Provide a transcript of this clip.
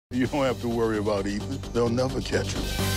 You don't have to worry about Ethan. They'll never catch him.